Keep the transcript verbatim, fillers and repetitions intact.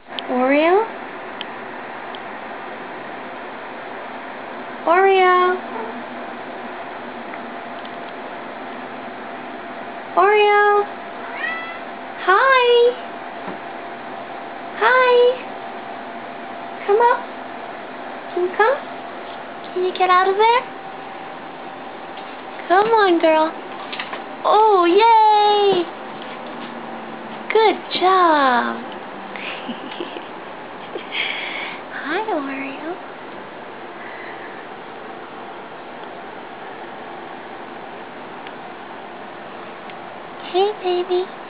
Oreo? Oreo? Oreo? Hi? Hi? Come up. Can you come? Can you get out of there? Come on, girl. Oh, yay! Good job. Hi, Oreo. Hey, baby.